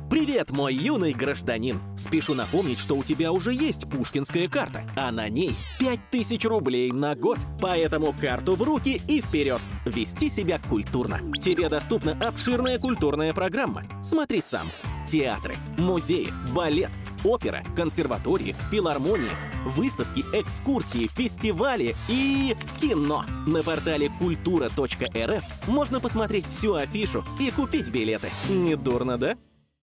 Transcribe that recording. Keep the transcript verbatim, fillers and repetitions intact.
Привет, мой юный гражданин! Спешу напомнить, что у тебя уже есть пушкинская карта, а на ней пять тысяч рублей на год. Поэтому карту в руки и вперед! Вести себя культурно. Тебе доступна обширная культурная программа. Смотри сам. Театры, музеи, балет, опера, консерватории, филармонии, выставки, экскурсии, фестивали и кино. На портале культура точка эр эф можно посмотреть всю афишу и купить билеты. Недурно, да?